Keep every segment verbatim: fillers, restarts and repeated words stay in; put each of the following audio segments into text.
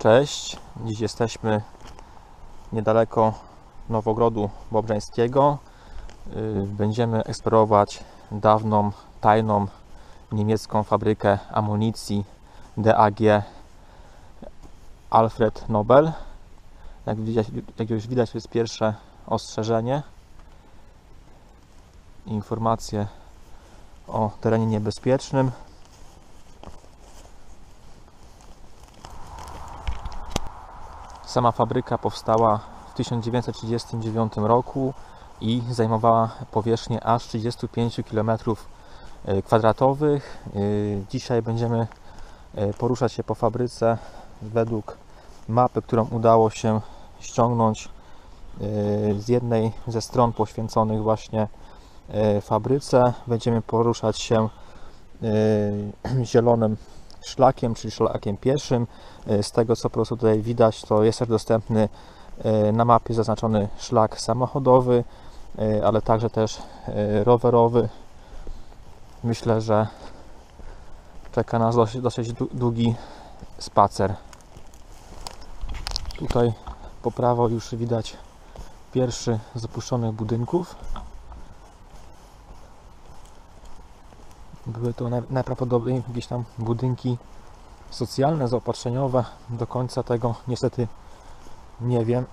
Cześć, dziś jesteśmy niedaleko Nowogrodu Bobrzańskiego. Będziemy eksplorować dawną, tajną niemiecką fabrykę amunicji D A G Alfred Nobel. Jak, widać, jak już widać, to jest pierwsze ostrzeżenie. Informacje o terenie niebezpiecznym. Sama fabryka powstała w tysiąc dziewięćset trzydziestym dziewiątym roku i zajmowała powierzchnię aż trzydzieści pięć kilometrów kwadratowych. Dzisiaj będziemy poruszać się po fabryce według mapy, którą udało się ściągnąć z jednej ze stron poświęconych właśnie fabryce. Będziemy poruszać się zielonym szlakiem, czyli szlakiem pieszym. Z tego, co po prostu tutaj widać, to jest też dostępny na mapie zaznaczony szlak samochodowy, ale także też rowerowy. Myślę, że czeka nas dosyć, dosyć długi spacer. Tutaj po prawo już widać pierwszy z opuszczonych budynków. Były to najprawdopodobniej jakieś tam budynki socjalne, zaopatrzeniowe. Do końca tego niestety nie wiem.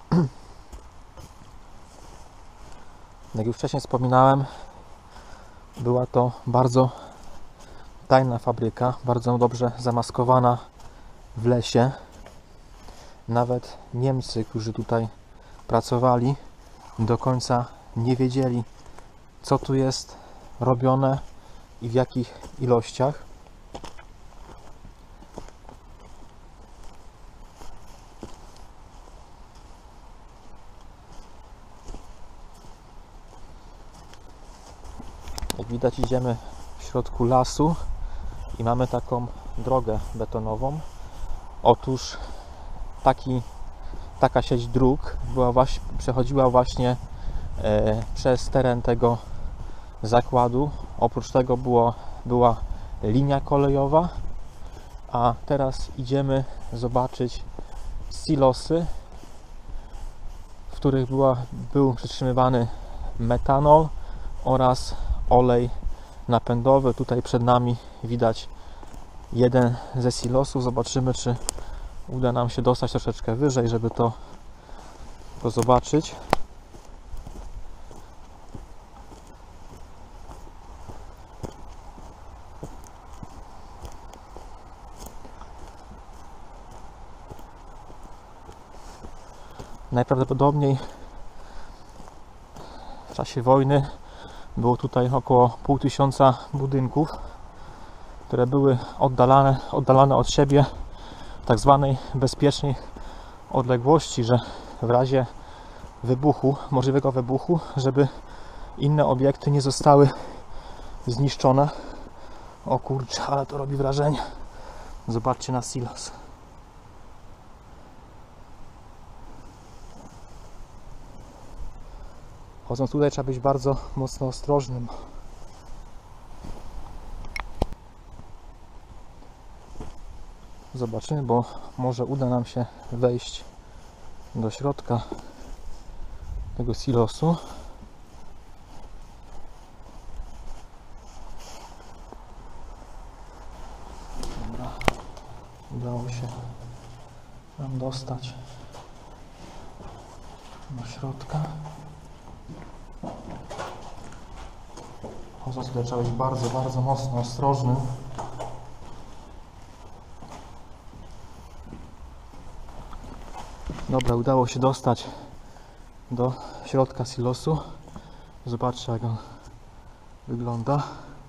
Jak już wcześniej wspominałem, była to bardzo tajna fabryka, bardzo dobrze zamaskowana w lesie. Nawet Niemcy, którzy tutaj pracowali, do końca nie wiedzieli, co tu jest robione i w jakich ilościach. Jak widać, idziemy w środku lasu i mamy taką drogę betonową. Otóż taki, taka sieć dróg była właśnie, przechodziła właśnie e, przez teren tego zakładu. Oprócz tego było, była linia kolejowa, a teraz idziemy zobaczyć silosy, w których była, był przytrzymywany metanol oraz olej napędowy. Tutaj przed nami widać jeden ze silosów. Zobaczymy, czy uda nam się dostać troszeczkę wyżej, żeby to, to zobaczyć. Najprawdopodobniej w czasie wojny było tutaj około pół tysiąca budynków, które były oddalane, oddalane od siebie w tak zwanej bezpiecznej odległości, że w razie wybuchu, możliwego wybuchu, żeby inne obiekty nie zostały zniszczone. O kurczę, ale to robi wrażenie. Zobaczcie na silos. Chodząc tutaj, trzeba być bardzo mocno ostrożnym. Zobaczymy, bo może uda nam się wejść do środka tego silosu. Dobra. Udało się nam dostać do środka. Chodząc tutaj, trzeba być bardzo, bardzo mocno ostrożnym. Dobra, udało się dostać do środka silosu. Zobaczcie, jak on wygląda.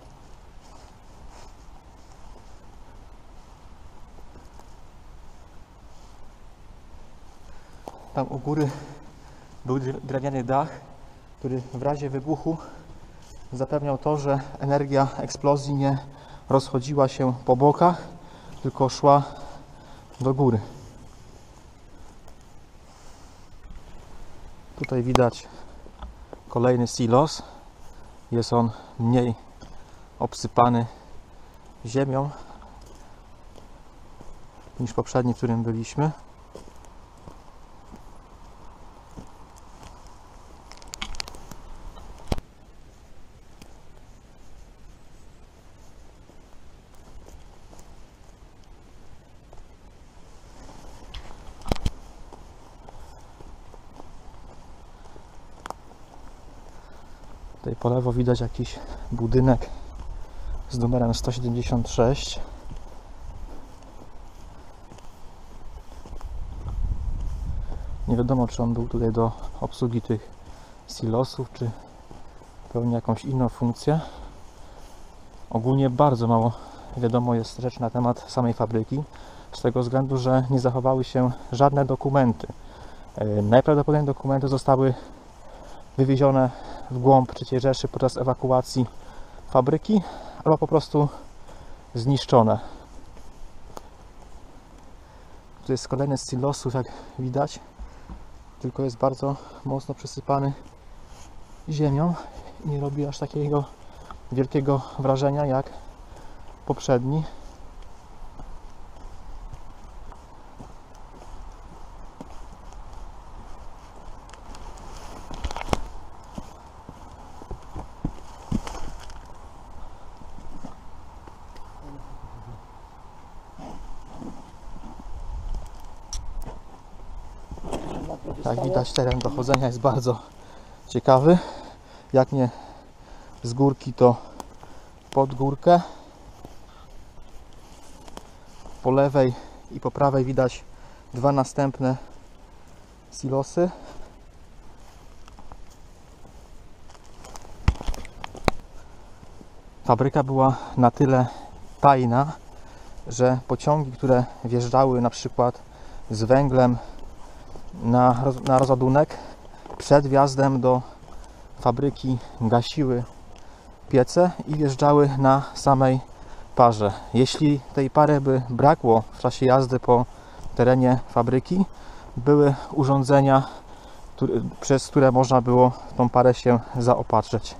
Tam u góry był drewniany dach, który w razie wybuchu zapewniał to, że energia eksplozji nie rozchodziła się po bokach, tylko szła do góry. Tutaj widać kolejny silos. Jest on mniej obsypany ziemią niż poprzedni, w którym byliśmy. Tutaj po lewo widać jakiś budynek z numerem sto siedemdziesiąt sześć. Nie wiadomo, czy on był tutaj do obsługi tych silosów, czy pełni jakąś inną funkcję. Ogólnie bardzo mało wiadomo jest rzeczy na temat samej fabryki, z tego względu, że nie zachowały się żadne dokumenty. Najprawdopodobniej dokumenty zostały wywiezione w głąb trzeciej Rzeszy podczas ewakuacji fabryki, albo po prostu zniszczone. Tu jest kolejny z silosów, jak widać, tylko jest bardzo mocno przysypany ziemią i nie robi aż takiego wielkiego wrażenia jak poprzedni. Jak widać, teren dochodzenia jest bardzo ciekawy. Jak nie z górki, to pod górkę. Po lewej i po prawej widać dwa następne silosy. Fabryka była na tyle tajna, że pociągi, które wjeżdżały na przykład z węglem na, na rozładunek, przed wjazdem do fabryki gasiły piece i wjeżdżały na samej parze. Jeśli tej pary by brakło w czasie jazdy po terenie fabryki, były urządzenia, które, przez które można było w tą parę się zaopatrzyć.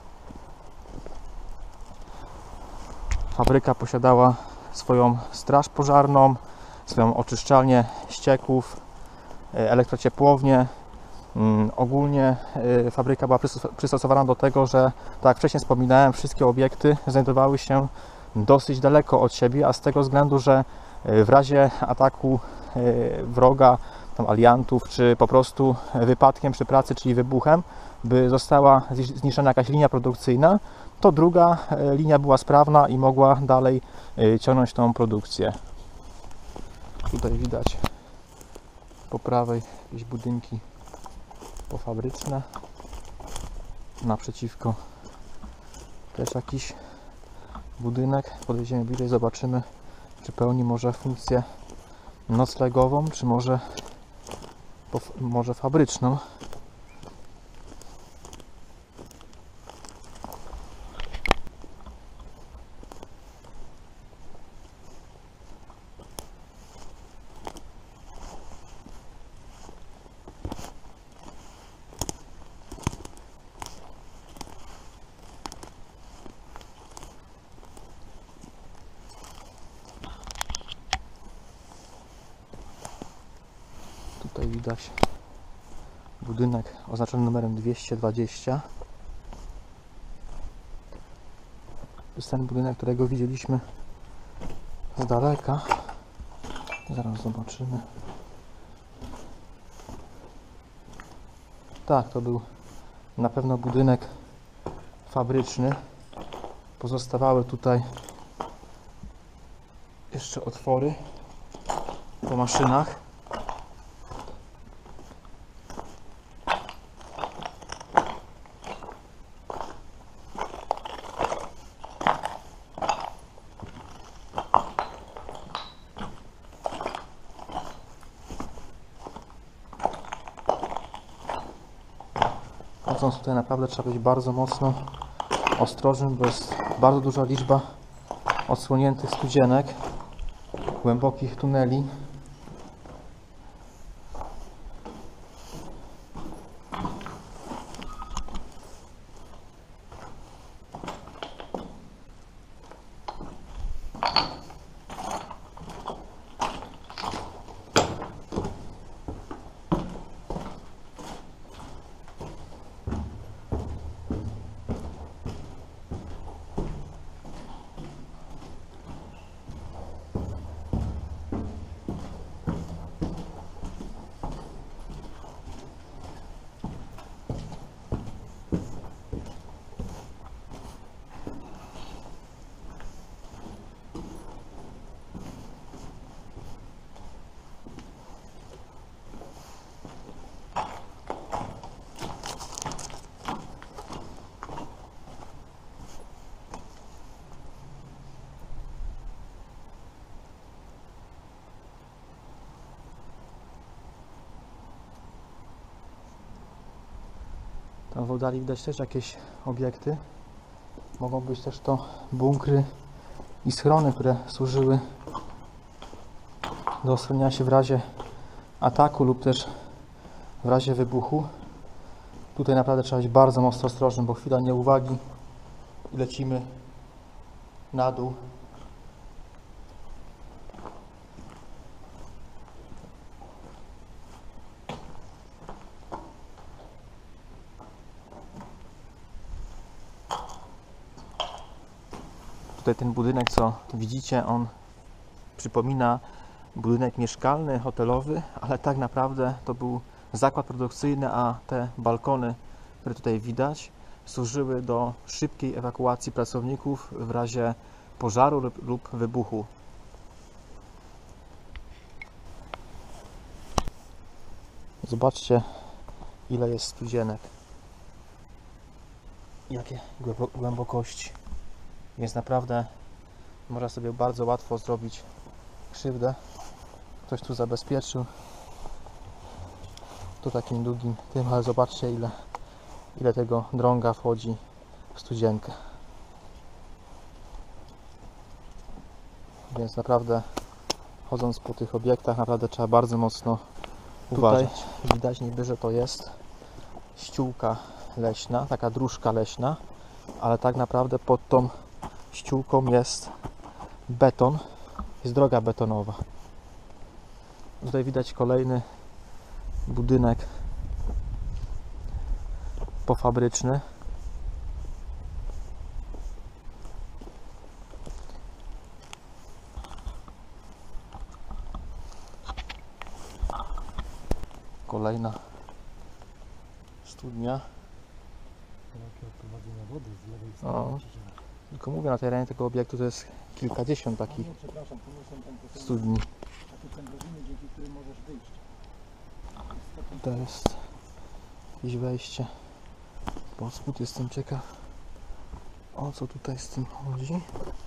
Fabryka posiadała swoją straż pożarną, swoją oczyszczalnię ścieków, elektrociepłownię. Ogólnie fabryka była przystosowana do tego, że, tak jak wcześniej wspominałem, wszystkie obiekty znajdowały się dosyć daleko od siebie, a z tego względu, że w razie ataku wroga, tam aliantów, czy po prostu wypadkiem przy pracy, czyli wybuchem, by została zniszczona jakaś linia produkcyjna, to druga linia była sprawna i mogła dalej ciągnąć tą produkcję. Tutaj widać po prawej jakieś budynki pofabryczne. Naprzeciwko też jakiś budynek. Podejdziemy bliżej, zobaczymy, czy pełni może funkcję noclegową, czy może, może fabryczną. Tutaj widać budynek oznaczony numerem dwieście dwadzieścia. To jest ten budynek, którego widzieliśmy z daleka. Zaraz zobaczymy. Tak, to był na pewno budynek fabryczny. Pozostawały tutaj jeszcze otwory po maszynach. Chodząc tutaj naprawdę trzeba być bardzo mocno ostrożnym, bo jest bardzo duża liczba odsłoniętych studzienek, głębokich tuneli. W oddali widać też jakieś obiekty. Mogą być też to bunkry i schrony, które służyły do ochronienia się w razie ataku lub też w razie wybuchu. Tutaj naprawdę trzeba być bardzo mocno ostrożnym, bo chwila nieuwagi i lecimy na dół. Tutaj ten budynek, co widzicie, on przypomina budynek mieszkalny, hotelowy, ale tak naprawdę to był zakład produkcyjny, a te balkony, które tutaj widać, służyły do szybkiej ewakuacji pracowników w razie pożaru lub, lub wybuchu. Zobaczcie, ile jest studzienek, jakie głębokości. Więc naprawdę można sobie bardzo łatwo zrobić krzywdę. Ktoś tu zabezpieczył to takim długim tym, ale zobaczcie, ile, ile tego drąga wchodzi w studzienkę. Więc naprawdę, chodząc po tych obiektach, naprawdę trzeba bardzo mocno uważać. Tutaj widać niby, że to jest ściółka leśna, taka dróżka leśna, ale tak naprawdę pod tą ściółką jest beton, jest droga betonowa. Tutaj widać kolejny budynek pofabryczny. Kolejna studnia. O, tylko mówię, na terenie tego obiektu to jest kilkadziesiąt takich studni. To jest jakieś wejście pod spód. Jestem ciekaw, o co tutaj z tym chodzi.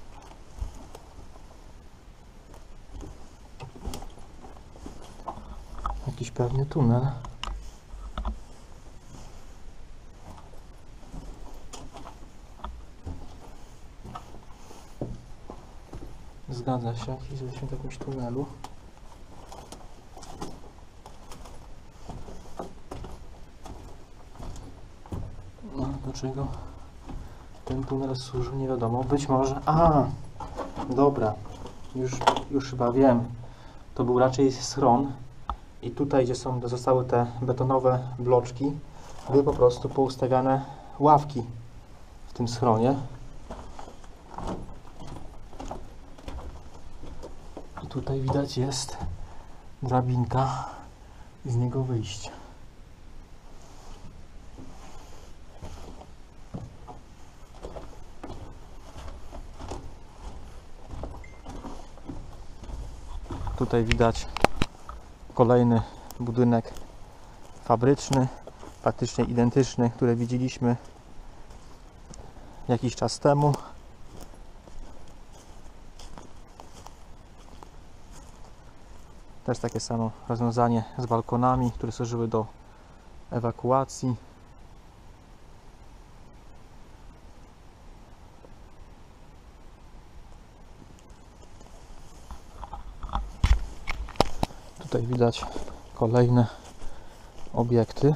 Jakiś pewnie tunel. Zgadza się, jesteśmy w jakimś tunelu. No, do czego ten tunel służył, nie wiadomo. Być może... A, dobra, już, już chyba wiem. To był raczej schron i tutaj, gdzie są, zostały te betonowe bloczki, były po prostu poustawiane ławki w tym schronie. I tutaj widać jest drabinka i z niego wyjście. Tutaj widać kolejny budynek fabryczny, praktycznie identyczny, który widzieliśmy jakiś czas temu. Też takie samo rozwiązanie z balkonami, które służyły do ewakuacji. Tutaj widać kolejne obiekty.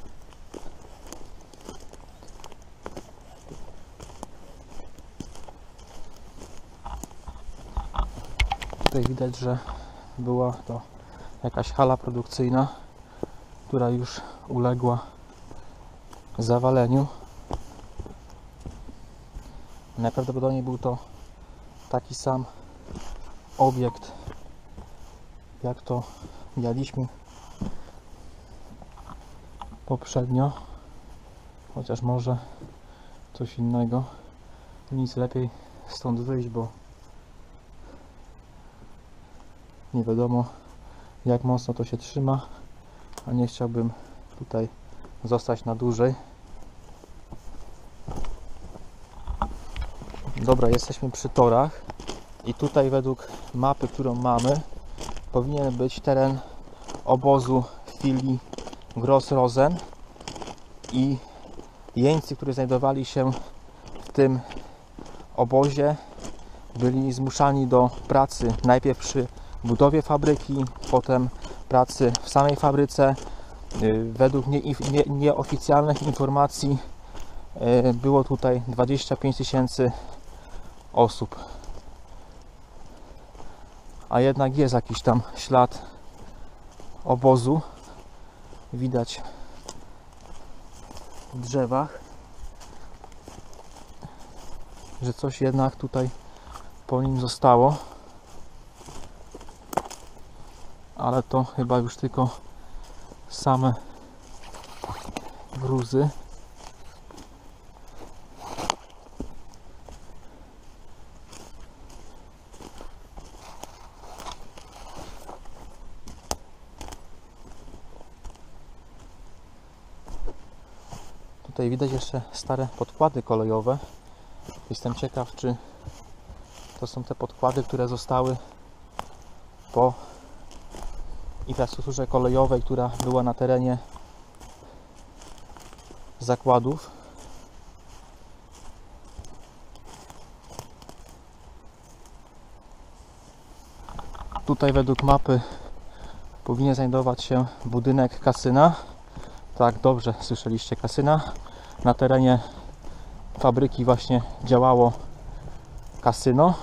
Tutaj widać, że była to jakaś hala produkcyjna, która już uległa zawaleniu. Najprawdopodobniej był to taki sam obiekt, jak to mieliśmy poprzednio, chociaż może coś innego. Nic, lepiej stąd wyjść, bo nie wiadomo, jak mocno to się trzyma, a nie chciałbym tutaj zostać na dłużej. Dobra, jesteśmy przy torach i tutaj według mapy, którą mamy, powinien być teren obozu filii Gross Rosen i jeńcy, którzy znajdowali się w tym obozie, byli zmuszani do pracy najpierw przy budowie fabryki, potem pracy w samej fabryce. Według nie, nie, nieoficjalnych informacji było tutaj dwadzieścia pięć tysięcy osób. A jednak jest jakiś tam ślad obozu. Widać w drzewach, że coś jednak tutaj po nim zostało. Ale to chyba już tylko same gruzy. Tutaj widać jeszcze stare podkłady kolejowe. Jestem ciekaw, czy to są te podkłady, które zostały po infrastrukturze kolejowej, która była na terenie zakładów. Tutaj według mapy powinien znajdować się budynek kasyna. Tak, dobrze słyszeliście, kasyna. Na terenie fabryki właśnie działało kasyno.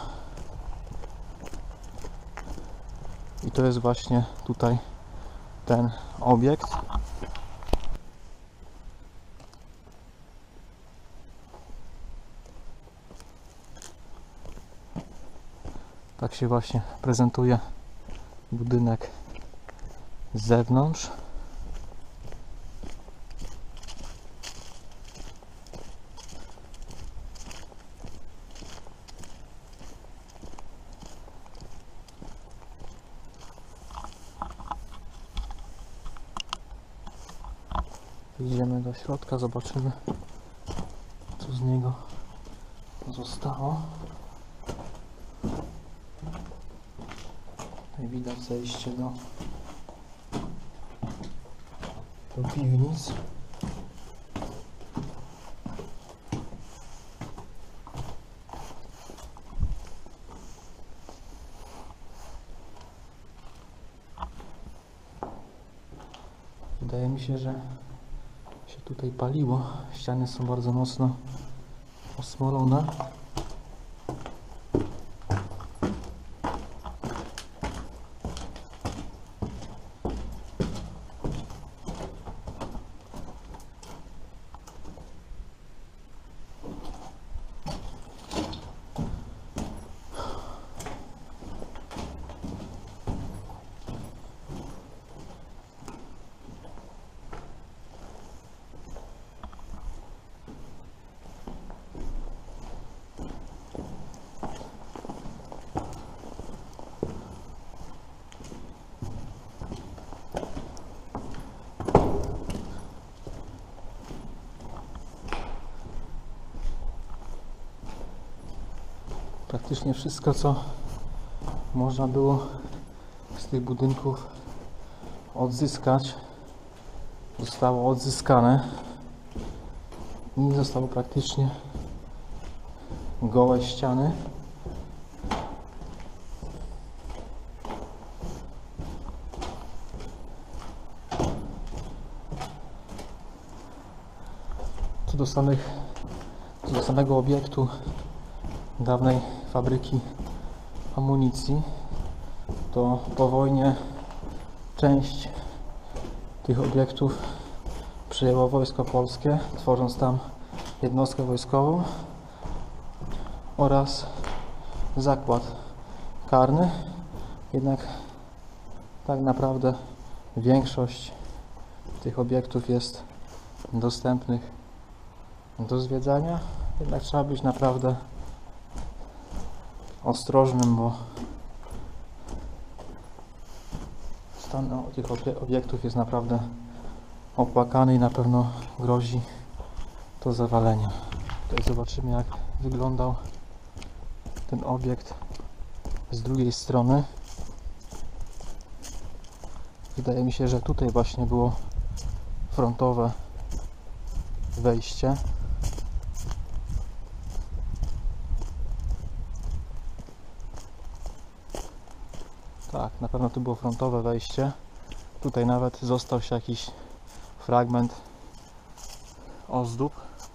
I to jest właśnie tutaj ten obiekt. Tak się właśnie prezentuje budynek z zewnątrz. Idziemy do środka, zobaczymy, co z niego zostało. Tutaj widać zejście do, do piwnic. Wydaje mi się, że się tutaj paliło. Ściany są bardzo mocno osmolone. Praktycznie wszystko, co można było z tych budynków odzyskać, zostało odzyskane i zostało praktycznie gołe ściany. Co do samych, co do samego obiektu dawnej fabryki amunicji, to po wojnie część tych obiektów przejęło Wojsko Polskie, tworząc tam jednostkę wojskową oraz zakład karny. Jednak tak naprawdę większość tych obiektów jest dostępnych do zwiedzania. Jednak trzeba być naprawdę ostrożnym, bo stan tych obiektów jest naprawdę opłakany i na pewno grozi to zawalenie. Tutaj zobaczymy, jak wyglądał ten obiekt z drugiej strony. Wydaje mi się, że tutaj właśnie było frontowe wejście. Tak, na pewno tu było frontowe wejście. Tutaj nawet został się jakiś fragment ozdób.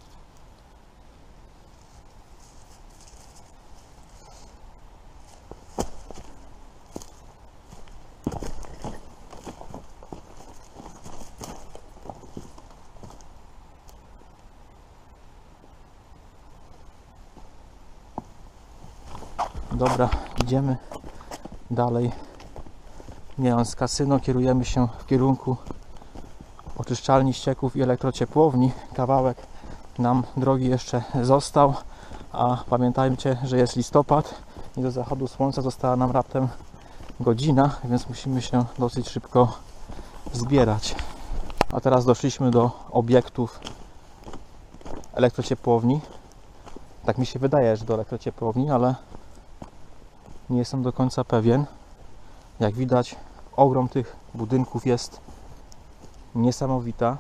Dobra, idziemy dalej. Mijając z kasyno, kierujemy się w kierunku oczyszczalni ścieków i elektrociepłowni. Kawałek nam drogi jeszcze został, a pamiętajcie, że jest listopad i do zachodu słońca została nam raptem godzina, więc musimy się dosyć szybko zbierać. A teraz doszliśmy do obiektów elektrociepłowni. Tak mi się wydaje, że do elektrociepłowni, ale nie jestem do końca pewien. Jak widać, ogrom tych budynków jest niesamowita.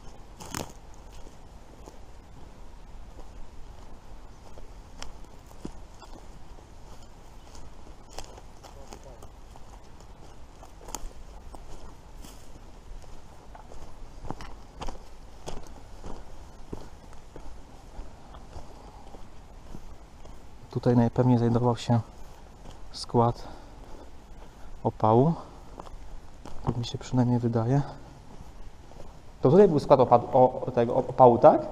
Tutaj najpewniej znajdował się skład opału. Tak mi się przynajmniej wydaje. To tutaj był skład opadu, o, tego opału, tak?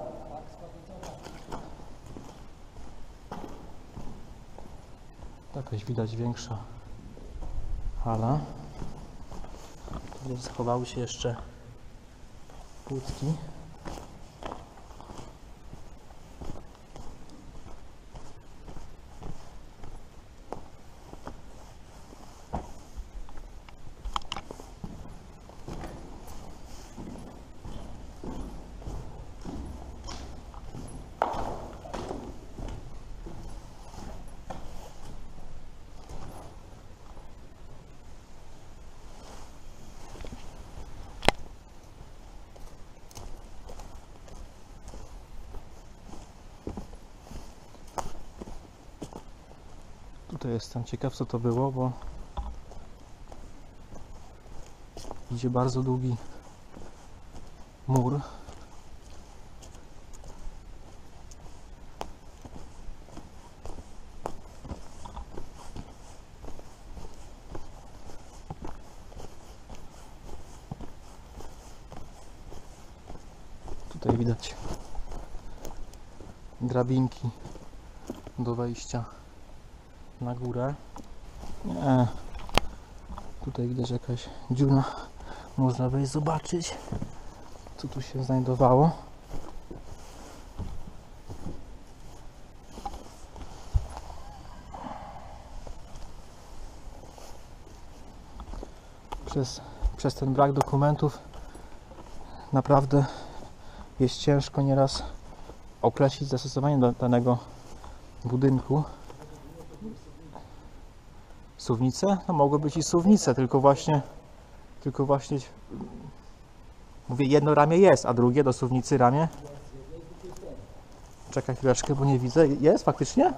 Jakaś widać większa hala. Tu schowały się jeszcze płytki. Tutaj jestem ciekaw, co to było, bo idzie bardzo długi mur. Tutaj widać drabinki do wejścia na górę. Nie. Tutaj widać jakaś dziura. Można wejść zobaczyć, co tu się znajdowało. Przez, przez ten brak dokumentów naprawdę jest ciężko nieraz określić zastosowanie do danego budynku. Suwnice? No mogły być i suwnice, tylko właśnie tylko właśnie mówię, jedno ramię jest, a drugie do suwnicy ramię. Czekaj chwileczkę, bo nie widzę. Jest faktycznie?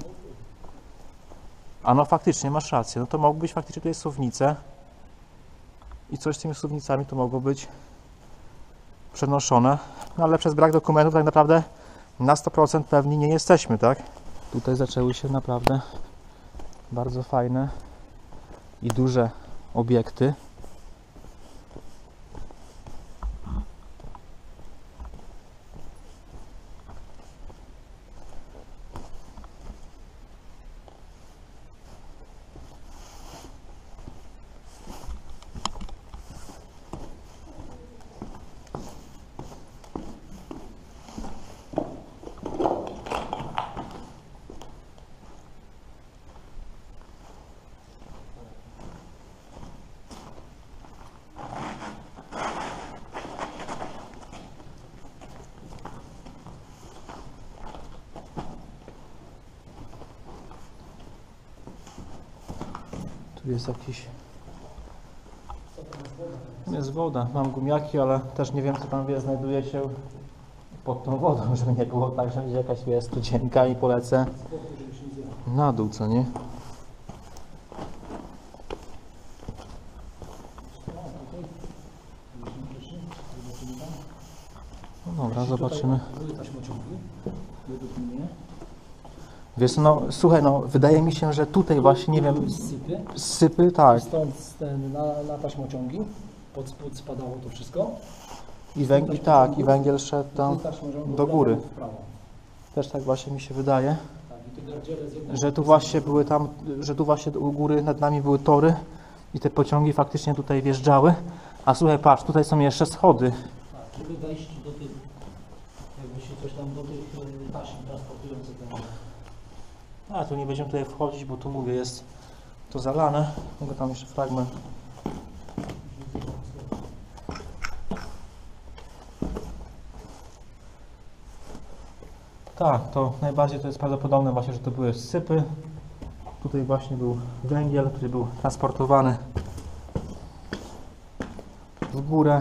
A no faktycznie, masz rację. No to mogły być faktycznie tutaj suwnice i coś z tymi suwnicami to mogło być przenoszone, no ale przez brak dokumentów tak naprawdę na sto procent pewni nie jesteśmy, tak? Tutaj zaczęły się naprawdę bardzo fajne i duże obiekty. Tu jest jakiś... jest woda. Mam gumiaki, ale też nie wiem, co tam wie, znajduje się pod tą wodą, żeby nie było tak, że będzie jakaś jest studzienka i polecę na dół, co nie? No dobra, zobaczymy. Wiesz, no słuchaj, no wydaje mi się, że tutaj właśnie, nie wiem, Sypy. sypy, tak. Stąd ten, na, na taśmociągi, pod spód spadało to wszystko. I węgiel, tak, i węgiel szedł tam Taśmociągu do góry. w prawo. Też tak właśnie mi się wydaje, Tak, i te gardziele z jednej że tu właśnie były tam, że tu właśnie u góry nad nami były tory i te pociągi faktycznie tutaj wjeżdżały. A słuchaj, patrz, tutaj są jeszcze schody. Tak, żeby wejść do tych, jakby się coś tam do tych e, taśm transportujących ten. A tu nie będziemy tutaj wchodzić, bo tu mówię, jest to zalane. Mogę tam jeszcze fragment. Tak, to najbardziej to jest prawdopodobne właśnie, że to były sypy. Tutaj właśnie był węgiel, który był transportowany w górę.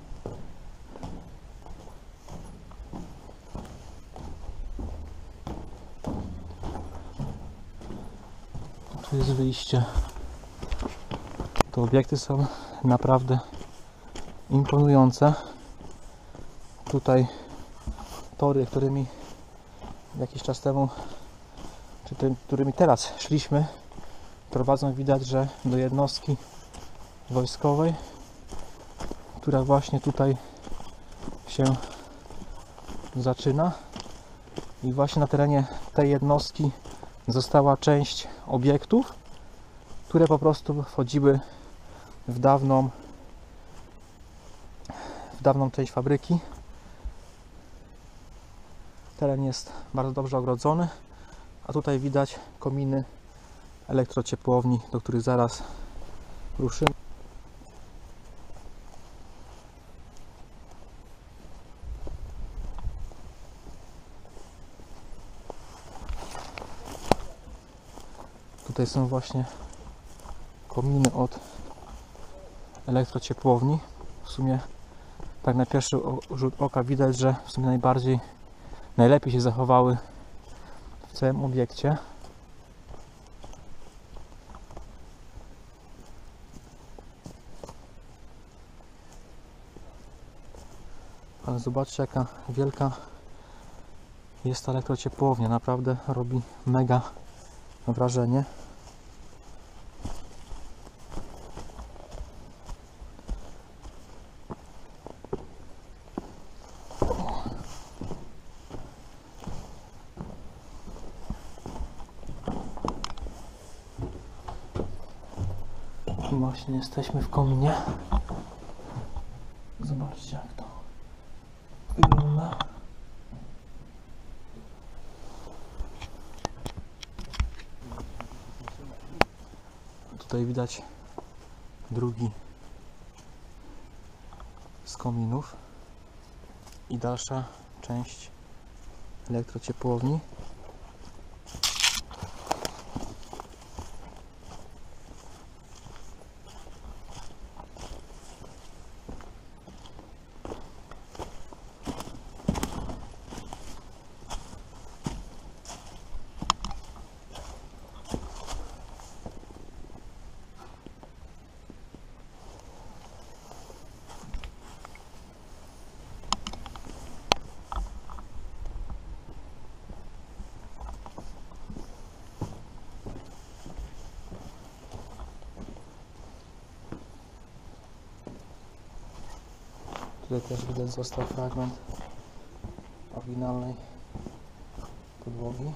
Tu jest wyjście. Te obiekty są naprawdę imponujące. Tutaj tory, którymi jakiś czas temu, czy tym, którymi teraz szliśmy, prowadzą, widać, że do jednostki wojskowej, która właśnie tutaj się zaczyna. I właśnie na terenie tej jednostki została część obiektów, które po prostu wchodziły w dawną w dawną część fabryki. Teren jest bardzo dobrze ogrodzony, a tutaj widać kominy elektrociepłowni, do których zaraz ruszymy. Tutaj są właśnie kominy od elektrociepłowni. W sumie tak na pierwszy rzut oka widać, że w sumie najbardziej, najlepiej się zachowały w całym obiekcie. Ale zobaczcie, jaka wielka jest ta elektrociepłownia. Naprawdę robi mega wrażenie. Właśnie jesteśmy w kominie. Zobaczcie, jak to wygląda. Tutaj widać drugi z kominów i dalsza część elektrociepłowni. Tutaj też widać został fragment oryginalnej podłogi.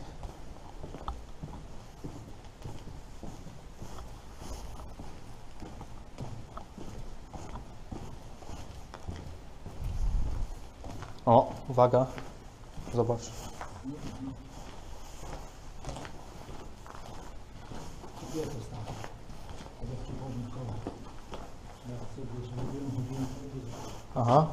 O, uwaga, zobacz. Aha.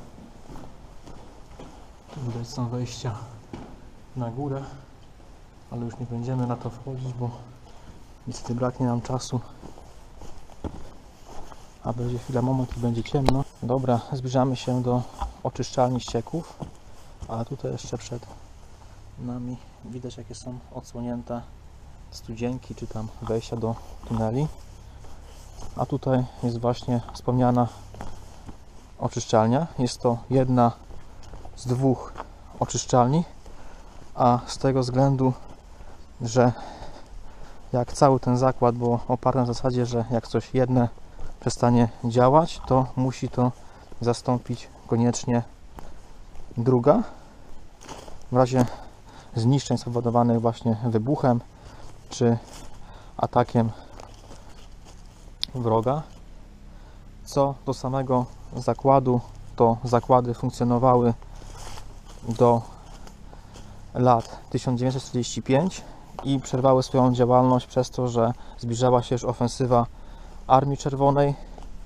Tu widać są wejścia na górę. ale już nie będziemy na to wchodzić, bo niestety braknie nam czasu, a będzie chwila, moment i będzie ciemno. Dobra, zbliżamy się do oczyszczalni ścieków, a tutaj jeszcze przed nami widać, jakie są odsłonięte studzienki, czy tam wejścia do tuneli. A tutaj jest właśnie wspomniana oczyszczalnia. Jest to jedna z dwóch oczyszczalni, a z tego względu, że jak cały ten zakład było oparte na zasadzie, że jak coś jedne przestanie działać, to musi to zastąpić koniecznie druga. W razie zniszczeń spowodowanych właśnie wybuchem czy atakiem wroga. Co do samego zakładu, to zakłady funkcjonowały do lat tysiąc dziewięćset czterdziestego piątego i przerwały swoją działalność przez to, że zbliżała się już ofensywa Armii Czerwonej.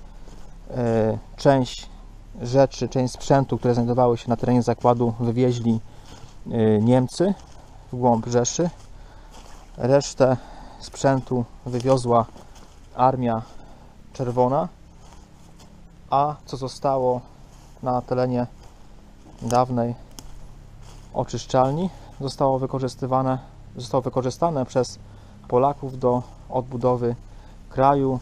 Część rzeczy, część sprzętu, które znajdowały się na terenie zakładu, wywieźli Niemcy w głąb Rzeszy. Resztę sprzętu wywiozła Armia Czerwona, a co zostało na terenie dawnej oczyszczalni zostało wykorzystywane, zostało wykorzystane przez Polaków do odbudowy kraju.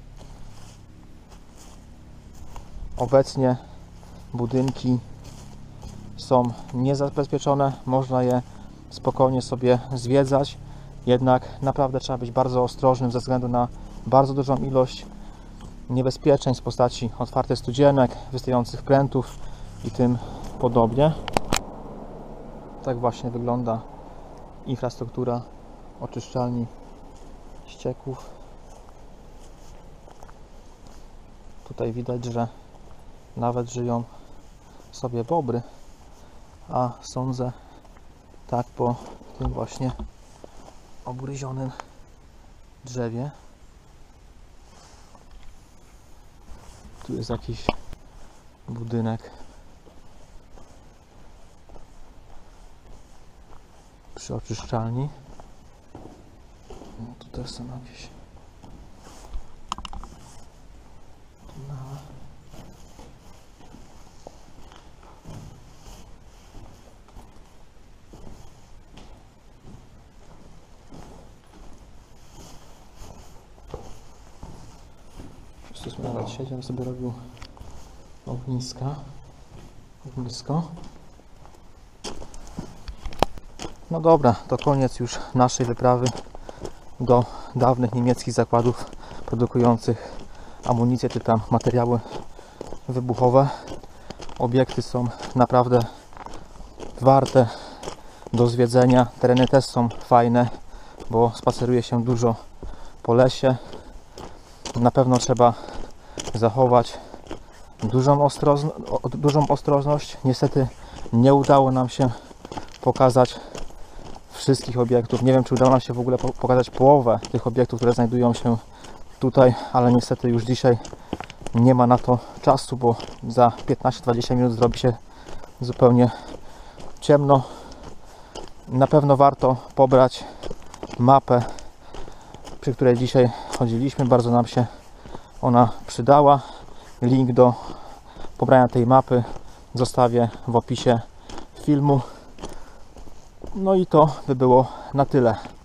Obecnie budynki są niezabezpieczone, można je spokojnie sobie zwiedzać, jednak naprawdę trzeba być bardzo ostrożnym ze względu na bardzo dużą ilość niebezpieczeństw w postaci otwartych studzienek, wystających prętów i tym podobnie. Tak właśnie wygląda infrastruktura oczyszczalni ścieków. Tutaj widać, że nawet żyją sobie bobry, a sądzę tak po tym właśnie obgryzionym drzewie. Tu jest jakiś budynek przy oczyszczalni. No, tu też są jakieś tunele. Wszyscy nawet siedział, sobie robił ogniska. Ognisko. No dobra, to koniec już naszej wyprawy do dawnych niemieckich zakładów produkujących amunicję czy tam materiały wybuchowe. Obiekty są naprawdę warte do zwiedzenia. Tereny też są fajne, bo spaceruje się dużo po lesie. Na pewno trzeba zachować dużą, ostrożno, dużą ostrożność. Niestety nie udało nam się pokazać wszystkich obiektów. Nie wiem, czy udało nam się w ogóle pokazać połowę tych obiektów, które znajdują się tutaj, ale niestety już dzisiaj nie ma na to czasu, bo za piętnaście dwadzieścia minut zrobi się zupełnie ciemno. Na pewno warto pobrać mapę, przy której dzisiaj chodziliśmy. Bardzo nam się ona przydała. Link do pobrania tej mapy zostawię w opisie filmu. No i to by było na tyle.